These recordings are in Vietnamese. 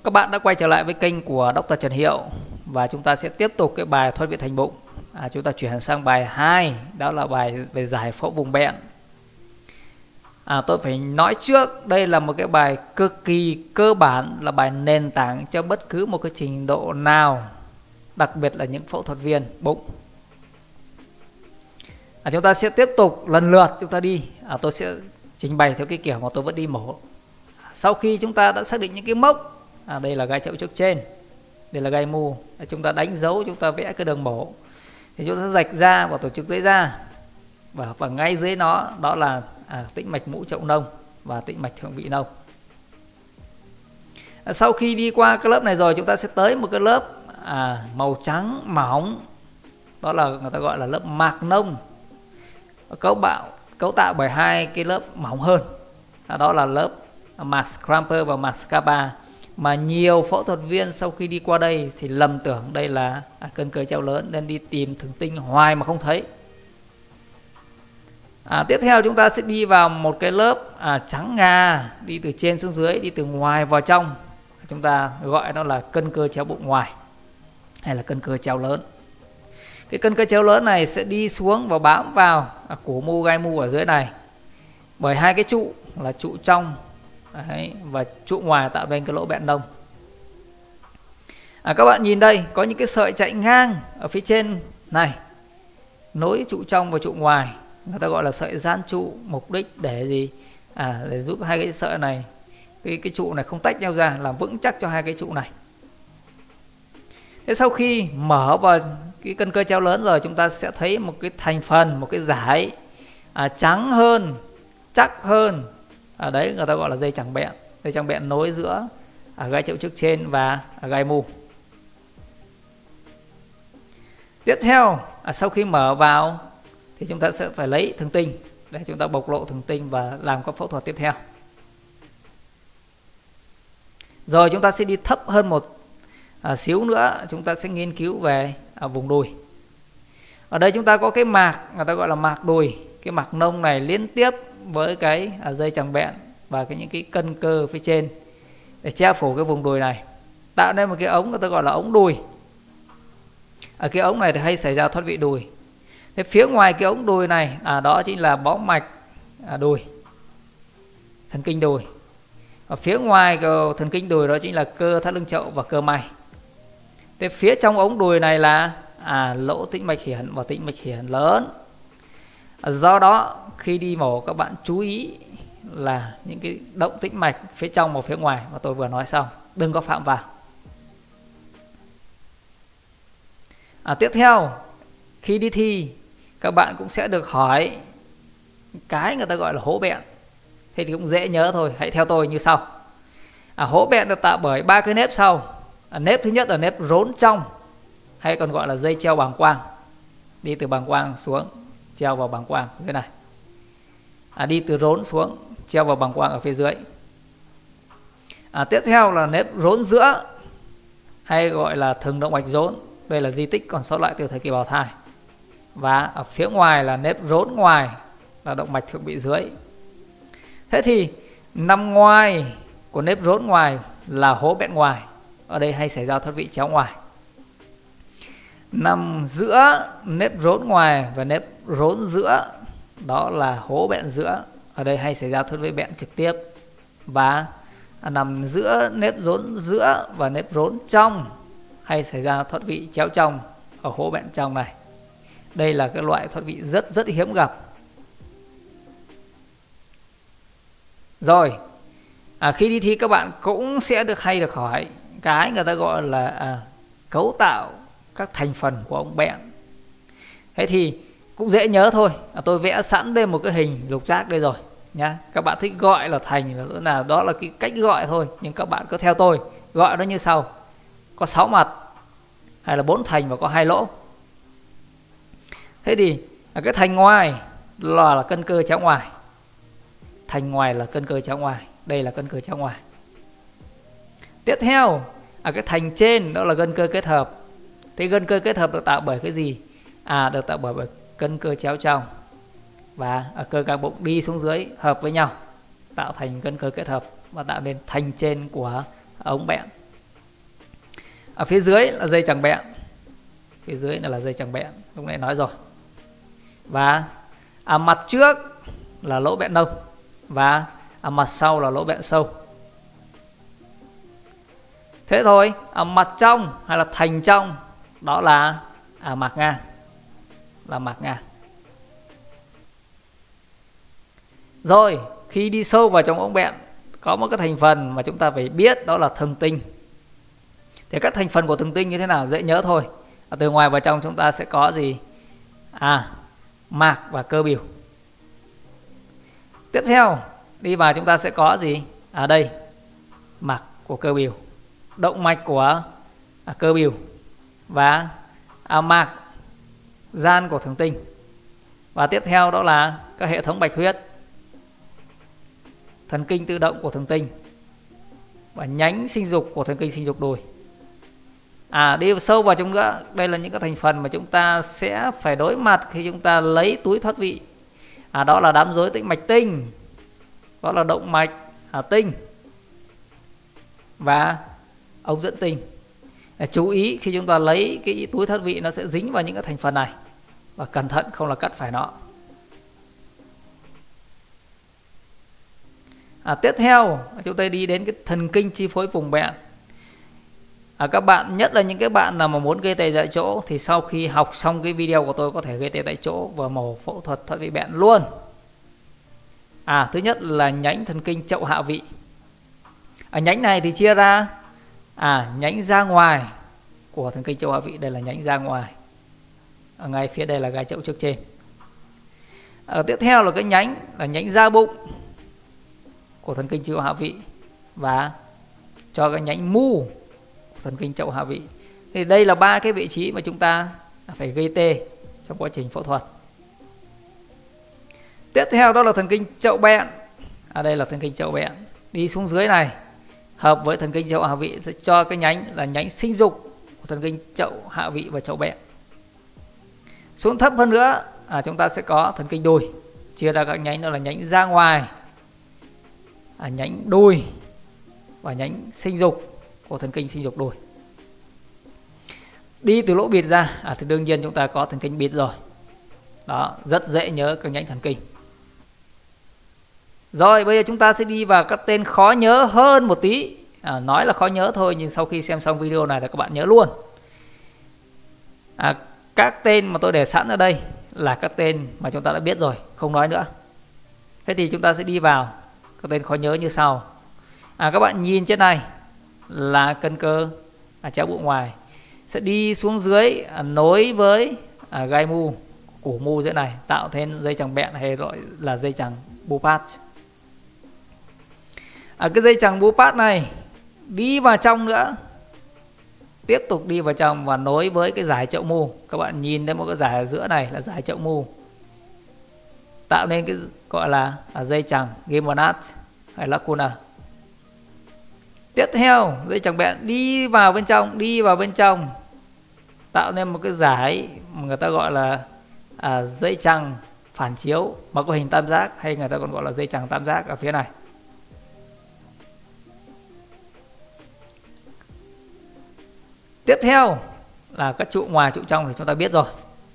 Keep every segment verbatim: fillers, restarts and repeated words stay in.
Các bạn đã quay trở lại với kênh của Doctor Trần Hiệu và chúng ta sẽ tiếp tục cái bài thoát vị thành bụng. À, chúng ta chuyển sang bài hai, đó là bài về giải phẫu vùng bẹn. À, tôi phải nói trước, đây là một cái bài cực kỳ cơ bản, là bài nền tảng cho bất cứ một cái trình độ nào, đặc biệt là những phẫu thuật viên bụng. À, chúng ta sẽ tiếp tục lần lượt chúng ta đi. À, tôi sẽ trình bày theo cái kiểu mà tôi vẫn đi mổ. Sau khi chúng ta đã xác định những cái mốc, à, đây là gai chậu trước trên, đây là gai mu, chúng ta đánh dấu, chúng ta vẽ cái đường mổ, thì chúng ta rạch ra và tổ chức dưới da, và, và ngay dưới nó đó là à, tĩnh mạch mũ chậu nông và tĩnh mạch thượng vị nông. À, sau khi đi qua cái lớp này rồi, chúng ta sẽ tới một cái lớp à, màu trắng mỏng, đó là người ta gọi là lớp mạc nông, cấu bạo cấu tạo bởi hai cái lớp mỏng hơn, à, đó là lớp mạc scramper và mạc scapa, mà nhiều phẫu thuật viên sau khi đi qua đây thì lầm tưởng đây là à, cân cơ treo lớn nên đi tìm thừng tinh hoài mà không thấy. À, tiếp theo chúng ta sẽ đi vào một cái lớp à, trắng ngà, đi từ trên xuống dưới, đi từ ngoài vào trong, chúng ta gọi nó là cân cơ chéo bụng ngoài hay là cân cơ treo lớn. Cái cân cơ chéo lớn này sẽ đi xuống và bám vào à, cổ mu, gai mu ở dưới này bởi hai cái trụ là trụ trong. Đấy, và trụ ngoài tạo nên cái lỗ bẹn nông. À, các bạn nhìn đây có những cái sợi chạy ngang ở phía trên này nối trụ trong và trụ ngoài, người ta gọi là sợi gian trụ, mục đích để gì? À, để giúp hai cái sợi này, cái cái trụ này không tách nhau ra, làm vững chắc cho hai cái trụ này. Thế sau khi mở vào cái cân cơ treo lớn rồi, chúng ta sẽ thấy một cái thành phần, một cái dải à, trắng hơn, chắc hơn. Ở à, đấy người ta gọi là dây chằng bẹn, dây chằng bẹn nối giữa à, gai chậu trước trên và à, gai mu. Tiếp theo à, sau khi mở vào thì chúng ta sẽ phải lấy thừng tinh để chúng ta bộc lộ thừng tinh và làm các phẫu thuật tiếp theo. Rồi chúng ta sẽ đi thấp hơn một à, xíu nữa, chúng ta sẽ nghiên cứu về à, vùng đùi. Ở đây chúng ta có cái mạc, người ta gọi là mạc đùi. Cái mạc nông này liên tiếp với cái à, dây chằng bẹn và cái những cái cân cơ phía trên để che phủ cái vùng đùi này, tạo nên một cái ống người ta gọi là ống đùi. Ở cái ống này thì hay xảy ra thoát vị đùi. Thế phía ngoài cái ống đùi này à, đó chính là bó mạch à, đùi, thần kinh đùi. Ở phía ngoài cái thần kinh đùi đó chính là cơ thắt lưng chậu và cơ may. Thế phía trong ống đùi này là à, lỗ tĩnh mạch hiển và tĩnh mạch hiển lớn. À, do đó khi đi mổ các bạn chú ý là những cái động tĩnh mạch phía trong và phía ngoài mà tôi vừa nói xong, đừng có phạm vào. À, tiếp theo khi đi thi các bạn cũng sẽ được hỏi cái người ta gọi là hố bẹn. Thế thì cũng dễ nhớ thôi, hãy theo tôi như sau. À, hố bẹn được tạo bởi ba cái nếp sau. À, nếp thứ nhất là nếp rốn trong, hay còn gọi là dây treo bàng quang, đi từ bàng quang xuống treo vào bàng quang dưới này. À, đi từ rốn xuống treo vào bàng quang ở phía dưới. À, tiếp theo là nếp rốn giữa, hay gọi là thừng động mạch rốn. Đây là di tích còn sót lại từ thời kỳ bào thai. Và ở phía ngoài là nếp rốn ngoài, là động mạch thượng vị dưới. Thế thì nằm ngoài của nếp rốn ngoài là hố bẹn ngoài. Ở đây hay xảy ra thoát vị chéo ngoài. Nằm giữa nếp rốn ngoài và nếp rốn giữa, đó là hố bẹn giữa. Ở đây hay xảy ra thoát vị bẹn trực tiếp. Và nằm giữa nếp rốn giữa và nếp rốn trong, hay xảy ra thoát vị chéo trong ở hố bẹn trong này. Đây là cái loại thoát vị rất rất hiếm gặp. Rồi à, khi đi thi các bạn cũng sẽ được hay được hỏi cái người ta gọi là à, cấu tạo các thành phần của ống bẹn. Thế thì cũng dễ nhớ thôi, à, tôi vẽ sẵn đây một cái hình lục giác đây rồi nhá. Các bạn thích gọi là thành là nào, đó là cái cách gọi thôi, nhưng các bạn cứ theo tôi gọi nó như sau: có sáu mặt hay là bốn thành và có hai lỗ. Thế thì à, cái thành ngoài là, là cân cơ chéo ngoài. Thành ngoài là cân cơ chéo ngoài, đây là cân cơ chéo ngoài. Tiếp theo à, cái thành trên đó là gân cơ kết hợp. Thế gân cơ kết hợp được tạo bởi cái gì? À, được tạo bởi, bởi cân cơ chéo trong và ở cơ gang bụng đi xuống dưới hợp với nhau, tạo thành gân cơ kết hợp và tạo nên thành trên của ống bẹn. ở phía dưới là dây chằng bẹn, phía dưới là dây chằng bẹn, lúc nãy nói rồi. Và à, mặt trước là lỗ bẹn nông và à, mặt sau là lỗ bẹn sâu. Thế thôi, à, mặt trong hay là thành trong đó là à, mạc ngang, là mạc ngang. Rồi khi đi sâu vào trong ống bẹn có một cái thành phần mà chúng ta phải biết, đó là thần tinh. Thì các thành phần của thần tinh như thế nào dễ nhớ thôi. À, từ ngoài vào trong chúng ta sẽ có gì? À, mạc và cơ bìu. Tiếp theo đi vào chúng ta sẽ có gì? À đây, mạc của cơ bìu, động mạch của à, cơ bìu và à, mạc gian của thần tinh. Và tiếp theo đó là các hệ thống bạch huyết, thần kinh tự động của thần tinh và nhánh sinh dục của thần kinh sinh dục đùi. À, đi sâu vào trong nữa, đây là những cái thành phần mà chúng ta sẽ phải đối mặt khi chúng ta lấy túi thoát vị. À, đó là đám rối tĩnh mạch tinh, đó là động mạch à, tinh và ống dẫn tinh. À, chú ý khi chúng ta lấy cái túi thoát vị nó sẽ dính vào những cái thành phần này, và cẩn thận không là cắt phải nó. À, tiếp theo chúng ta đi đến cái thần kinh chi phối vùng bẹn. À, các bạn, nhất là những cái bạn nào mà muốn gây tê tại chỗ thì sau khi học xong cái video của tôi có thể gây tê tại chỗ và mổ phẫu thuật thoát vị bẹn luôn. À, thứ nhất là nhánh thần kinh chậu hạ vị. À, nhánh này thì chia ra à, nhánh ra ngoài của thần kinh chậu hạ vị, đây là nhánh ra ngoài. Ở ngay phía đây là gai chậu trước trên. À, tiếp theo là cái nhánh là nhánh ra bụng của thần kinh chậu hạ vị và cho cái nhánh mu thần kinh chậu hạ vị. Thì đây là ba cái vị trí mà chúng ta phải gây tê trong quá trình phẫu thuật. Tiếp theo đó là thần kinh chậu bẹn. À, đây là thần kinh chậu bẹn, đi xuống dưới này hợp với thần kinh chậu hạ vị sẽ cho cái nhánh là nhánh sinh dục của thần kinh chậu hạ vị và chậu bẹn. Xuống thấp hơn nữa à, chúng ta sẽ có thần kinh đùi, chia ra các nhánh, đó là nhánh ra ngoài, à, nhánh đùi và nhánh sinh dục của thần kinh sinh dục đùi. Đi từ lỗ bịt ra à, thì đương nhiên chúng ta có thần kinh bịt rồi. Đó, rất dễ nhớ các nhánh thần kinh. Rồi bây giờ chúng ta sẽ đi vào các tên khó nhớ hơn một tí. À, nói là khó nhớ thôi nhưng sau khi xem xong video này là các bạn nhớ luôn. À, các tên mà tôi để sẵn ở đây là các tên mà chúng ta đã biết rồi, không nói nữa. Thế thì chúng ta sẽ đi vào các tên khó nhớ như sau. À, các bạn nhìn trên này là cân cơ à, chéo bụng ngoài sẽ đi xuống dưới à, nối với à, gai mu, củ mu dưới này tạo thành dây chằng bẹn hay gọi là dây chằng Boupat. À, cái dây chằng Boupat này đi vào trong nữa, tiếp tục đi vào trong và nối với cái dải chậu mu. Các bạn nhìn thấy một cái dải ở giữa này là dải chậu mu, tạo nên cái gọi là à, dây chằng Gymnast hay Lacuna. Tiếp theo dây chằng bẹn đi vào bên trong, đi vào bên trong tạo nên một cái dải mà người ta gọi là à, dây chằng phản chiếu mà có hình tam giác, hay người ta còn gọi là dây chằng tam giác ở phía này. Tiếp theo là các trụ ngoài trụ trong thì chúng ta biết rồi.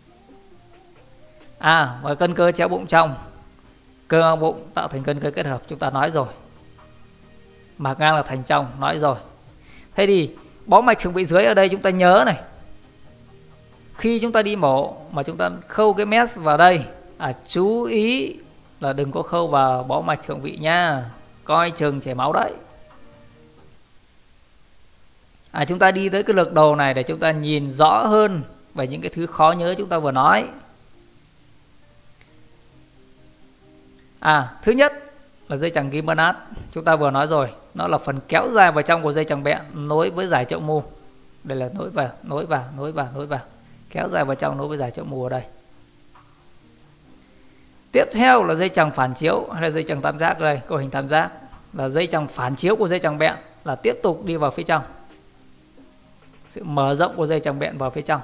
À, và cân cơ chéo bụng trong, cơ ngang bụng tạo thành cân cơ kết hợp, chúng ta nói rồi. Mạc ngang là thành trong, nói rồi. Thế thì bó mạch thượng vị dưới ở đây chúng ta nhớ này. Khi chúng ta đi mổ mà chúng ta khâu cái mesh vào đây, à, chú ý là đừng có khâu vào bó mạch thượng vị nha, coi chừng chảy máu đấy. À, chúng ta đi tới cái lược đầu này để chúng ta nhìn rõ hơn về những cái thứ khó nhớ chúng ta vừa nói. À, thứ nhất là dây chằng Gymnast, chúng ta vừa nói rồi, nó là phần kéo dài vào trong của dây chằng bẹn nối với dải chậu mu. Đây là nối vào, nối vào, nối vào, nối vào, kéo dài vào trong nối với dải chậu mu ở đây. Tiếp theo là dây chằng phản chiếu hay là dây chằng tam giác, đây có hình tam giác, là dây chằng phản chiếu của dây chằng bẹn, là tiếp tục đi vào phía trong, sự mở rộng của dây chằng bẹn vào phía trong.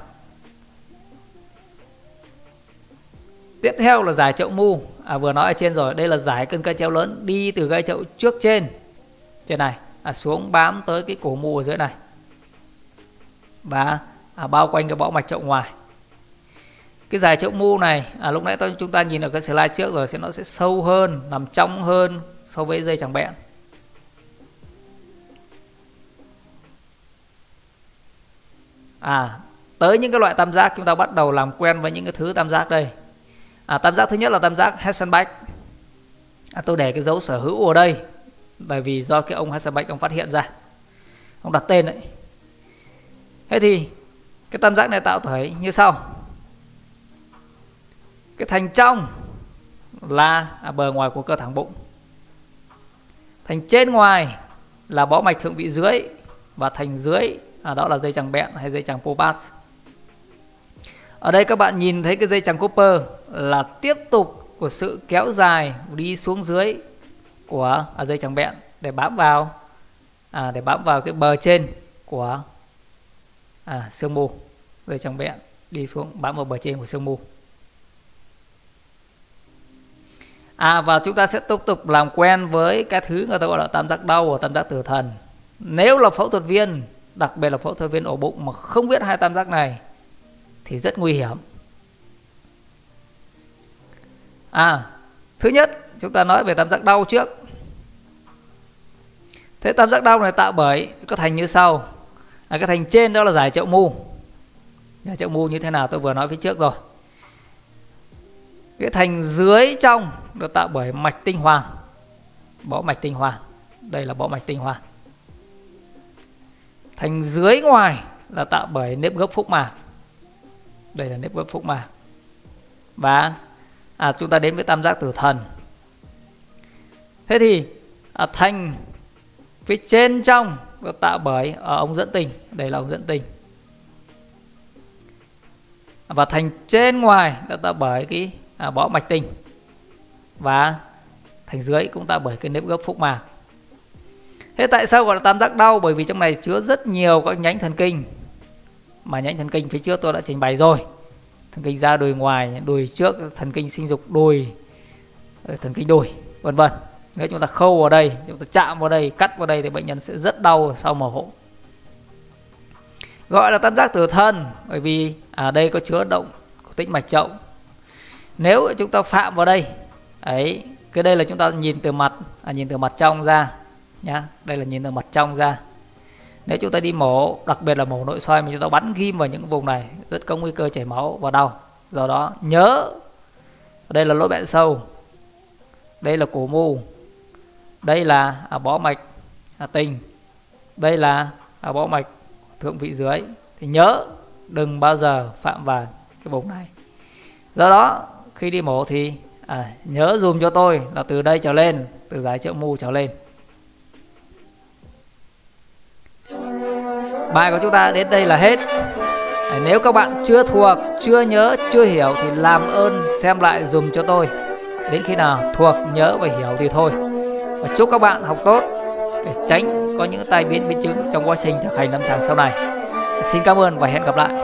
Tiếp theo là dải chậu mu, à, vừa nói ở trên rồi, đây là dải cân cơ chéo lớn đi từ gai chậu trước trên trên này à, xuống bám tới cái cổ mu ở dưới này. và à, bao quanh cái bó mạch chậu ngoài. Cái giải chậu mu này à, lúc nãy tôi chúng ta nhìn ở cái slide trước rồi, sẽ nó sẽ sâu hơn, nằm trong hơn so với dây chẳng bẹn. À, tới những cái loại tam giác chúng ta bắt đầu làm quen với những cái thứ tam giác đây. À, tam giác thứ nhất là tam giác Hessenbach. À, tôi để cái dấu sở hữu ở đây bởi vì do cái ông Hessenbach ông phát hiện ra, ông đặt tên đấy. Thế thì cái tam giác này tạo thể như sau. Cái thành trong là à, bờ ngoài của cơ thẳng bụng, thành trên ngoài là bó mạch thượng vị dưới, và thành dưới à, đó là dây chằng bẹn hay dây chằng Pobat. Ở đây các bạn nhìn thấy cái dây chằng Cooper là tiếp tục của sự kéo dài đi xuống dưới của à, dây chằng bẹn để bám vào à, để bám vào cái bờ trên của à, xương mu. Dây chằng bẹn đi xuống bám vào bờ trên của xương mu. À, và chúng ta sẽ tiếp tục làm quen với cái thứ người ta gọi là tam giác đau và tam giác tử thần. Nếu là phẫu thuật viên, đặc biệt là phẫu thuật viên ổ bụng mà không biết hai tam giác này thì rất nguy hiểm. À, thứ nhất chúng ta nói về tam giác đau trước. Thế tam giác đau này tạo bởi có thành như sau. À, cái thành trên đó là giải chậu mu. Giải chậu mu như thế nào tôi vừa nói phía trước rồi. Cái thành dưới trong được tạo bởi mạch tinh hoàn, bó mạch tinh hoàn. Đây là bó mạch tinh hoàn. Thành dưới ngoài là tạo bởi nếp gấp phúc mạc. Đây là nếp gấp phúc mạc. Và à, chúng ta đến với tam giác tử thần. Thế thì à, thành phía trên trong được tạo bởi ở ống dẫn tinh. Đây là ống dẫn tinh. Và thành trên ngoài được tạo bởi cái à, bó mạch tinh. Và thành dưới cũng tạo bởi cái nếp gấp phúc mạc. Thế tại sao gọi là tam giác đau? Bởi vì trong này chứa rất nhiều các nhánh thần kinh. Mà nhánh thần kinh phía trước tôi đã trình bày rồi. Thần kinh da đùi ngoài, đùi trước, thần kinh sinh dục đùi, thần kinh đùi, vân vân. Nếu chúng ta khâu vào đây, chúng ta chạm vào đây, cắt vào đây thì bệnh nhân sẽ rất đau sau mổ hỗ. Gọi là tam giác tử thần bởi vì ở à, đây có chứa động của tĩnh mạch chậu. Nếu chúng ta phạm vào đây, ấy, cái đây là chúng ta nhìn từ mặt, à, nhìn từ mặt trong ra nhá. Đây là nhìn từ mặt trong ra. Nếu chúng ta đi mổ, đặc biệt là mổ nội soi mà chúng ta bắn ghim vào những vùng này, rất có nguy cơ chảy máu và đau. Do đó nhớ, đây là lỗ bẹn sâu, đây là cổ mu, đây là à, bó mạch à, tinh, đây là à, bó mạch thượng vị dưới. Thì nhớ đừng bao giờ phạm vào cái vùng này. Do đó khi đi mổ thì à, nhớ dùm cho tôi là từ đây trở lên, từ giải chậu mu trở lên. Bài của chúng ta đến đây là hết. Nếu các bạn chưa thuộc, chưa nhớ, chưa hiểu thì làm ơn xem lại dùm cho tôi. Đến khi nào thuộc, nhớ và hiểu thì thôi. Và chúc các bạn học tốt để tránh có những tai biến biến chứng trong quá trình thực hành lâm sàng sau này. Xin cảm ơn và hẹn gặp lại.